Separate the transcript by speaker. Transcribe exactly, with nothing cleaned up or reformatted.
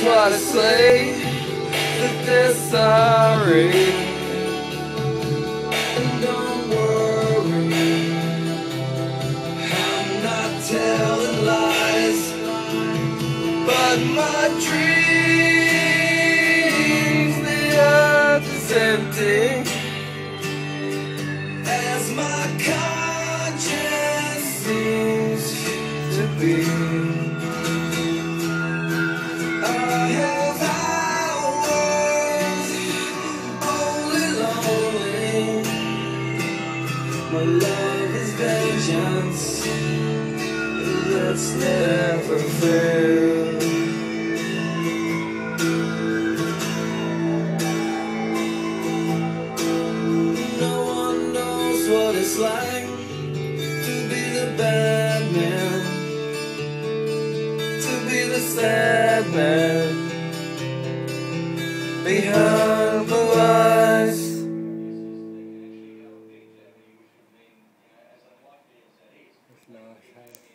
Speaker 1: what I say, that they're sorry. And don't worry, I'm not telling lies, but my dreams, the earth is empty, as my conscience seems to be. I have hours only lonely. My love is vengeance that's never failed. No one knows what it's like to be the bad man, to be the sad man behind the lies.
Speaker 2: That's nice.